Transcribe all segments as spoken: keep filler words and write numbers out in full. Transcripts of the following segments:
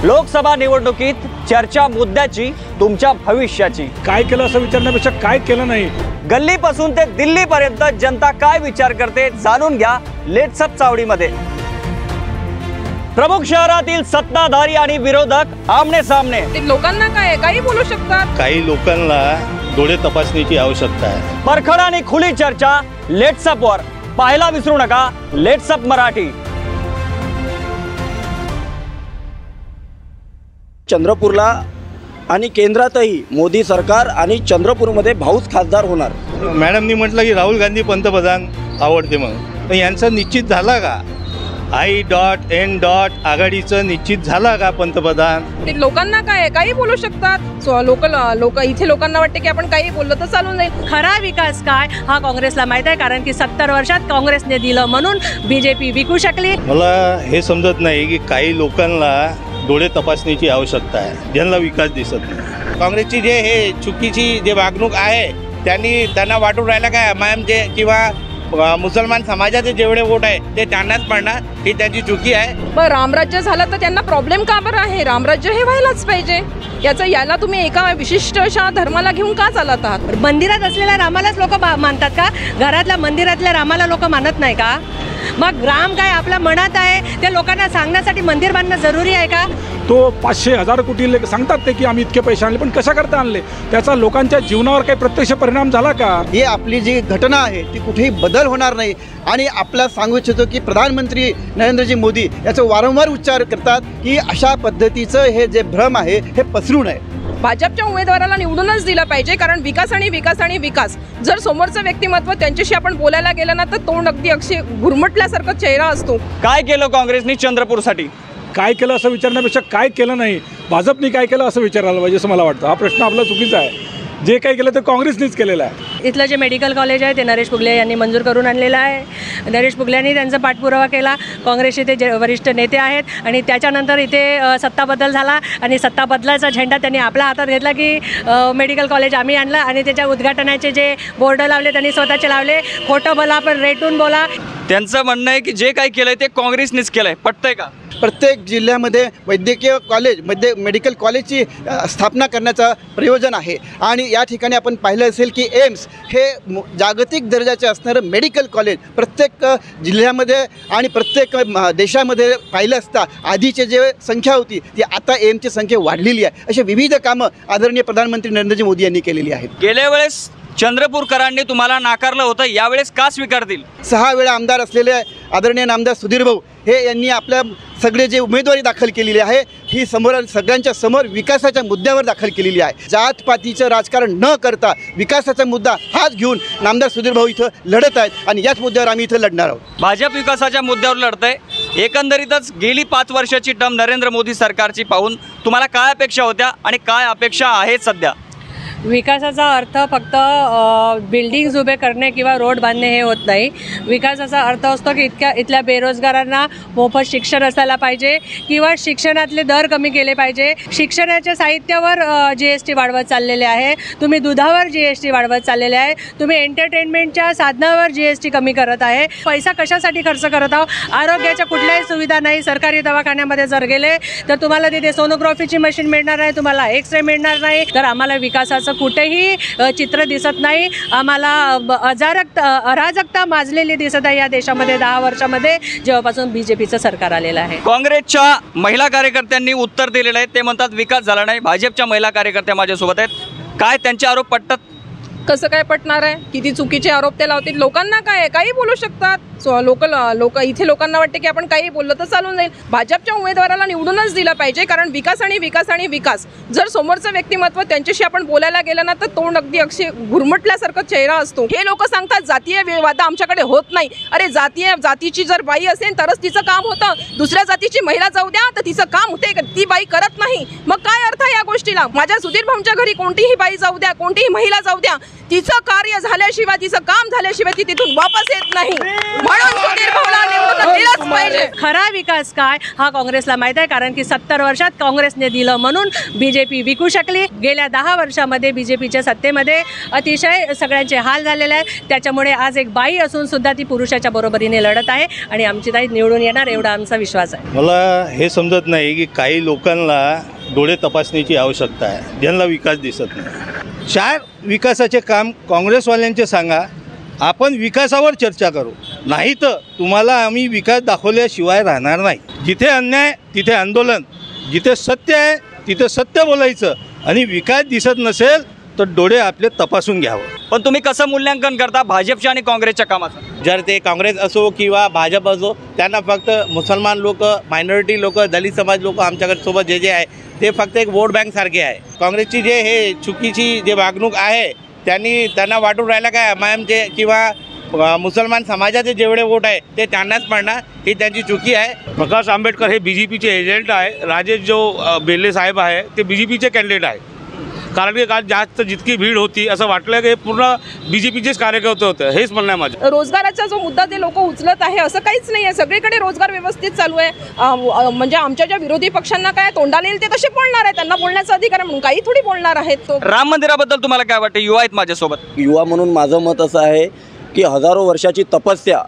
लोकसभा निवडणुकीत चर्चा मुद्द्याची, तुमच्या भविष्याची। काय केलं असं विचारण्यापेक्षा काय केलं नाही, गल्लीपासून ते दिल्लीपर्यंत जनता काय विचार करते जाणून घ्या लेट्सअप चावडीमध्ये। प्रमुख शहरातील सत्ताधारी आणि विरोधक आमने सामने। ते लोकांना काय काही बोलू शकतात, काही लोकांना डोळे तपासणीची आवश्यकता आहे। परखड आणि खुली चर्चा लेट्सअप वर पाहायला विसरू नका। लेट्सअप मराठी। चंद्रपूरला आणि केंद्रातही मोदी सरकार आणि चंद्रपूरमध्ये भाऊच खासदार होणार। मॅडमनी म्हटलं की राहुल गांधी पंतप्रधान आवडते म्हणून, पण यांचं निश्चित झाला का? आई डॉट एन डॉट आघाडीचं निश्चित झाला का पंतप्रधान? ते लोकांना काय काही बोलू शकतात। सो लोक लोक इथे लोकांना वाटते की आपण काही बोललो तर चालून जाईल। खरा विकास काय हा काँग्रेसला माहित आहे, कारण की सत्तर वर्षात काँग्रेसने दिलं म्हणून बीजेपी विकू शकली। मला हे समजत नाही की काही लोकांना डोळे तपासणीची आवश्यकता आहे, ज्यांना विकास दिसत नाही। काँग्रेसची जे हे चुकीची जे वागणूक आहे त्यांनी त्यांना वाटून राहिला काय मॅम जे किंवा मुसलमान समाजाचे जेवढे वोट आहे ते त्यांनाच पडणार, ही त्यांची चुकी आहे। पण रामराज्य झालं तर त्यांना प्रॉब्लेम का बरं आहे? रामराज्य हे व्हायलाच पाहिजे। याचं याला तुम्ही एका विशिष्ट अशा धर्माला घेऊन का चालत आहात? मंदिरात असलेल्या रामालाच लोक मानतात का? घरातल्या मंदिरातल्या रामाला लोक मानत नाही का? मग राम काय आपल्या मनात आहे ते लोकांना सांगण्यासाठी मंदिर बांधणं जरुरी आहे का? तो पाचशे हजार कोटी सांगतात ते की आम्ही इतके पैसे आणले, पण कशा करता आणले? त्याचा लोकांच्या जीवनावर काही प्रत्यक्ष परिणाम झाला का? ही आपली जी घटना आहे ती कुठेही बदल होणार नाही। आणि आपला सांगू इच्छितो की प्रधानमंत्री नरेंद्रजी मोदी याचं वारंवार उच्चार करतात की अशा पद्धतीचं हे जे भ्रम आहे हे पसरू नये। भाजपच्या उमेदवाराला निवडूनच दिलं पाहिजे, कारण विकास आणि विकास आणि विकास। जर समोरचं व्यक्तिमत्व त्यांच्याशी आपण बोलायला गेलं ना तर तोंड अगदी अक्षय घुरमटल्यासारखा चेहरा असतो। काय केलं काँग्रेसनी चंद्रपूरसाठी? काय केलं असं विचारण्यापेक्षा काय केलं नाही, भाजपने काय केलं असं विचारायला पाहिजे असं मला वाटतं। हा प्रश्न आपला चुकीचा आहे। जे काही केलं ते काँग्रेसनेच केलेलं आहे। इथलं जे मेडिकल कॉलेज आहे ते नरेश पुगले यांनी मंजूर करून आणलेलं आहे। नरेश पुगल्यांनी त्यांचा पाठपुरावा केला। काँग्रेसचे ते जे वरिष्ठ नेते आहेत आणि त्याच्यानंतर इथे सत्ता बदल झाला आणि सत्ता बदलाचा झेंडा त्यांनी आपल्या हातात घेतला की मेडिकल कॉलेज आम्ही आणलं आणि त्याच्या उद्घाटनाचे जे बोर्ड लावले त्यांनी स्वतःचे लावले। खोटं बोला पण रेटून बोला। त्यांचं म्हणणं आहे की जे काही केलंय ते काँग्रेसनेच केलंय, पटतंय का? प्रत्येक जिल्ह्यामध्ये वैद्यकीय कॉलेज मध्ये मेडिकल कॉलेजची स्थापना करण्याचं प्रयोजन आहे। आणि या ठिकाणी आपण पाहिलं असेल की एम्स हे जागतिक दर्जाचे असणारं मेडिकल कॉलेज प्रत्येक जिल्ह्यामध्ये आणि प्रत्येक देशामध्ये पाहिलं असता आधीचे जे संख्या होती ती आता एम्सची संख्या वाढलेली आहे। असे विविध कामं आदरणीय प्रधानमंत्री नरेंद्रजी मोदी यांनी केलेली आहेत। गेल्या वेळेस चंद्रपूरकरांनी तुम्हाला नाकारलं होतं, यावेळेस का स्वीकारतील? सहा वेळा आमदार असलेले आदरणीय नामदार सुधीर भाऊ हे यांनी आपल्या सगळे जे उमेदवारी दाखल केलेली आहे ही समोर सगळ्यांच्या समोर विकासाच्या मुद्द्यावर दाखल केलेली आहे। जातपातीचं राजकारण न करता विकासाचा मुद्दा हाच घेऊन नामदार सुधीर भाऊ इथं लढत आहेत आणि याच मुद्द्यावर आम्ही इथं लढणार आहोत। भाजप विकासाच्या मुद्द्यावर लढतंय। एकंदरीतच गेली पाच वर्षाची टर्म नरेंद्र मोदी सरकारची पाहून तुम्हाला काय अपेक्षा होत्या आणि काय अपेक्षा आहेत सध्या? विकासाचा अर्थ फक्त बिल्डिंग्स उभे करणे किंवा रोड बांधणे हे होत नाही। विकासाचा अर्थ असतो की इतक्या इथल्या बेरोजगारांना मोफत शिक्षण असायला पाहिजे किंवा शिक्षणातले दर कमी केले पाहिजे। शिक्षणाच्या साहित्यावर जी एस टी वाढवत चाललेले आहे, तुम्ही दुधावर जी एस टी वाढवत चाललेले आहे, तुम्ही एंटरटेनमेंटच्या साधनावर जी एस टी कमी करत आहे। पैसा कशासाठी खर्च करत आहोत? आरोग्याच्या कुठल्याही सुविधा नाही। सरकारी दवाखान्यामध्ये जर गेले तर तुम्हाला तिथे सोनोग्राफीची मशीन मिळणार नाही, तुम्हाला एक्स रे मिळणार नाही। तर आम्हाला विकासाचं कुठेही चित्र दिसत नाही। आम्हाला अजारकता अराजकता माजलेली दिसत आहे या देशामध्ये दहा वर्षामध्ये जेव्हापासून बीजेपीचं सरकार आलेलं आहे। काँग्रेसच्या महिला कार्यकर्त्यांनी उत्तर दिलेलं आहे, ते म्हणतात विकास झाला नाही। भाजपच्या महिला कार्यकर्त्या माझ्यासोबत आहेत, काय त्यांचे आरोप पटतात? कसं काय पटणार आहे? किती चुकीचे आरोप ते लावतील। लोकांना काय काही बोलू शकतात। सो लोक लोक इथे लोकांना वाटते की आपण काही बोललो तर चालून जाईल। भाजपच्या उमेदवाराला निवडूनच दिलं पाहिजे, कारण विकास आणि विकास आणि विकास। जर समोरचं व्यक्तिमत्व त्यांच्याशी आपण बोलायला गेलं ना तर तोंड अगदी अक्षय घुरमटल्यासारखा चेहरा असतो। हे लोक सांगतात जातीय वाद आमच्याकडे होत नाही। अरे जातीय जातीची जर बाई असेल तरच तिचं काम होतं, दुसऱ्या जातीची महिला जाऊ द्या तर तिचं काम होते, ती बाई करत नाही। मग काय अर्थ आहे या गोष्टीला? माझ्या सुधीर भाऊंच्या घरी कोणतीही बाई जाऊ द्या, कोणतीही महिला जाऊ द्या, तिचं कार्य झाल्याशिवाय तिचं काम झाल्याशिवाय ती तिथून वापस येत नाही। म्हणून सुधीर भाऊला निवडून दिलंच पाहिजे. खरा विकास काय हा काँग्रेसला माहीत आहे, कारण की सत्तर वर्षात काँग्रेसने दिलं म्हणून बीजेपी विकू शकली. गेल्या दहा वर्षामध्ये बीजेपीच्या सत्तेमध्ये अतिशय सगळ्यांचे हाल झालेले आहेत. त्याच्यामुळे आज एक बाई असून सुद्धा ती पुरुषाच्या बरोबरीने लढत आहे आणि आमची ताई निवडून येणार एवढा आमचा विश्वास आहे. मला हे समजत नाही की काही लोकांना डोळे तपासण्याची आवश्यकता आहे, ज्यांना विकास दिसत नाही. चार विकासाचे काम काँग्रेसवाल्यांचे सांगा, आपण विकासावर चर्चा करू. नाही तर तुम्हाला आम्ही विकास दाखवल्याशिवाय राहणार नाही. जिथे अन्याय तिथे आंदोलन, जिथे सत्य आहे तिथे सत्य बोलायचं आणि विकास दिसत नसेल तर डोळे आपले तपासून घ्यावं. पण तुम्ही कसं मूल्यांकन करता भाजपच्या आणि काँग्रेसच्या कामाचं? जर ते काँग्रेस असो किंवा भाजप असो, त्यांना फक्त मुसलमान लोक, मायनॉरिटी लोक, दलित समाज लोक आमच्याकडे सोबत जे जे आहे ते फक्त एक वोट बँक सारखे आहे. काँग्रेसची जे हे चुकीची जे वागणूक आहे त्यांनी त्यांना वाटून राहिला काय मॅमचे किंवा मुसलमान समाजाचे जेवढे वोट आहे ते त्यांनाच पडणार, ही त्यांची चुकी आहे. प्रकाश आंबेडकर हे बी जे पीचे एजंट आहे. राजेश जो बेल्ले साहेब आहे ते बी जे पीचे कॅन्डिडेट आहे. कारण की आज जास्त जितकी भीड होती असं वाटलं की पूर्ण बी जे पीचेच कार्यकर्ते होते. हेच म्हणणं आहे माझं. रोजगाराचा जो मुद्दा ते लोक उचलत आहे असं काहीच नाही आहे. सगळीकडे रोजगार व्यवस्थित चालू आहे. अ, म्हणजे आमच्या ज्या विरोधी पक्षांना काय तोंडाला येईल ते तसे बोलणार आहे, त्यांना बोलण्याचा अधिकार आहे म्हणून काही थोडी बोलणार आहेत. तो राम मंदिराबद्दल तुम्हाला काय वाटतं? युवा आहेत माझ्यासोबत. युवा म्हणून माझं मत असं आहे की हजारो वर्षाची तपस्या,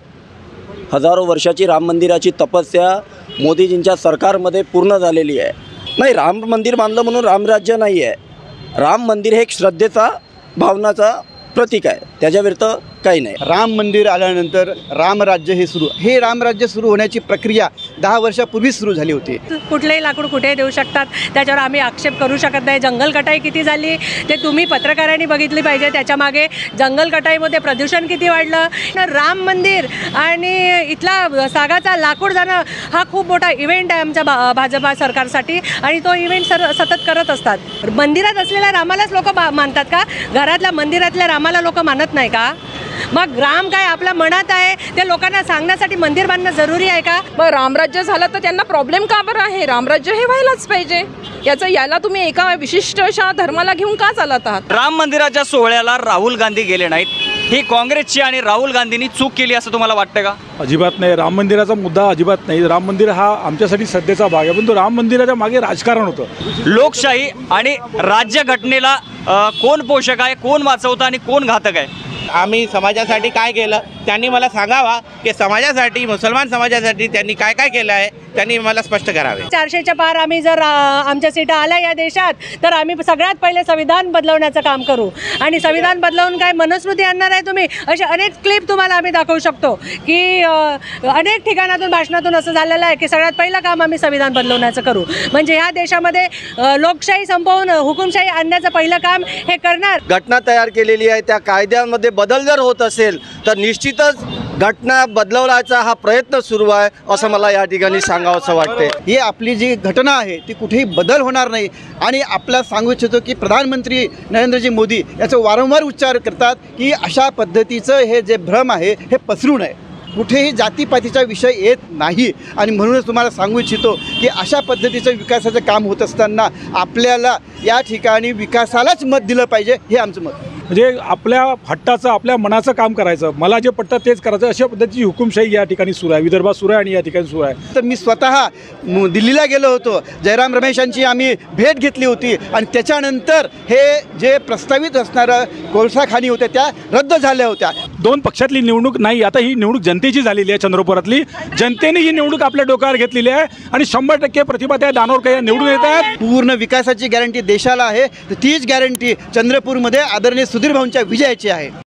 हजारो वर्षाची राम मंदिराची तपस्या मोदीजींच्या सरकारमध्ये पूर्ण झालेली आहे. नाही, राम मंदिर बांधलं म्हणून रामराज्य नाही आहे. राम मंदिर हे एक श्रद्धेचा, भावनाचा प्रतीक आहे, त्याच्या व्यतिरिक्त काही नाही. राम मंदिर आल्यानंतर रामराज्य हे सुरू हे रामराज्य सुरू होण्याची प्रक्रिया दहा वर्षापूर्वीच सुरू झाली होती. कुठलेही लाकूड कुठेही देऊ शकतात, त्याच्यावर आम्ही आक्षेप करू शकत नाही. जंगलकटाई किती झाली ते तुम्ही पत्रकारांनी बघितली पाहिजे. त्याच्यामागे जंगलकटाईमध्ये प्रदूषण किती वाढलं. राम मंदिर आणि इथला सागाचा लाकूड जाणं हा खूप मोठा इव्हेंट आहे आमच्या भा भाजपा सरकारसाठी आणि तो इव्हेंट सर सतत करत असतात. मंदिरात असलेल्या रामालाच लोक मानतात का? घरातल्या मंदिरातल्या रामाला लोक मानत नाही का? मग राम काय आपल्या मनात आहे ते लोकांना सांगण्यासाठी मंदिर बांधणं जरुरी आहे का? मग रामराज्य झालं तर त्यांना प्रॉब्लेम का बरं आहे? रामराज्य हे व्हायलाच पाहिजे. याचं याला तुम्ही एका विशिष्ट अशा धर्माला घेऊन का चालत आहात? राम मंदिराच्या सोहळ्याला राहुल गांधी गेले नाहीत, ही काँग्रेसची आणि राहुल गांधींनी चूक केली असं तुम्हाला वाटतं का? अजिबात नाही. राम मंदिराचा मुद्दा अजिबात नाही. राम मंदिर हा आमच्यासाठी सध्याचा भाग आहे, पण तो राम मंदिराच्या मागे राजकारण होतं. लोकशाही आणि राज्यघटनेला अ, कोण पोषक आहे, कोण वाचवतं आणि कोण घातक आहे? आम्ही समाजासाठी काय केलं त्यांनी मला सांगावा, की समाजासाठी, मुसलमान समाजासाठी त्यांनी काय काय केलं आहे त्यांनी मला स्पष्ट करावे. चारशेच्या पार आम्ही जर आ, आमच्या सीटा आल्या या देशात तर आम्ही सगळ्यात पहिले संविधान बदलवण्याचं काम करू आणि संविधान बदलवून काय मनुस्मृती आणणार आहे तुम्ही? असे अनेक क्लिप तुम्हाला आम्ही दाखवू शकतो की अ, अनेक ठिकाणातून भाषणातून असं झालेलं आहे की सगळ्यात पहिलं काम आम्ही संविधान बदलवण्याचं करू. म्हणजे ह्या देशामध्ये अ, लोकशाही संपवून हुकुमशाही आणण्याचं पहिलं काम हे करणार. घटना तयार केलेली आहे, त्या कायद्यांमध्ये बदल जर होत असेल तर निश्चितच घटना बदलवण्याचा हा प्रयत्न सुरू आहे असं मला या ठिकाणी सांगावंसं वाटते. ही आपली जी घटना आहे ती कुठेही बदल होणार नाही आणि आपल्याला सांगू इच्छितो की प्रधानमंत्री नरेंद्रजी मोदी याचं वारंवार उच्चार करतात की अशा पद्धतीचं हे जे भ्रम आहे हे पसरू नये. कुठेही जातीपातीचा विषय येत नाही आणि म्हणूनच तुम्हाला सांगू इच्छितो की अशा पद्धतीचं विकासाचं काम होत असताना आपल्याला या ठिकाणी विकासालाच मत दिलं पाहिजे, हे आमचं मत. म्हणजे आपल्या हट्टाचं, आपल्या मनाचं काम करायचं, मला जे पटतं तेच करायचं, अशा पद्धतीची हुकुमशाही या ठिकाणी सुरू आहे, विदर्भात सुरू आहे आणि या ठिकाणी सुरू आहे. तर मी स्वतः म- दिल्लीला गेलो होतो, जयराम रमेशांची आम्ही भेट घेतली होती आणि त्याच्यानंतर हे जे प्रस्तावित असणारं कोळसा खाणी होत्या त्या रद्द झाल्या होत्या. दोन पक्षातली निवडणूक नाही, आता ही निवडणूक जनतेची झालेली आहे. चंद्रपुरातली जनतेने ही निवडणूक आपल्या डोक्यावर घेतलेली आहे आणि शंभर टक्के प्रतिभाताई दानोरकर या निवडून येत आहेत. पूर्ण विकासाची गॅरंटी देशाला आहे, तर तीच गॅरंटी चंद्रपूरमध्ये आदरणीय सुधीर भाऊंच्या विजयाची आहे.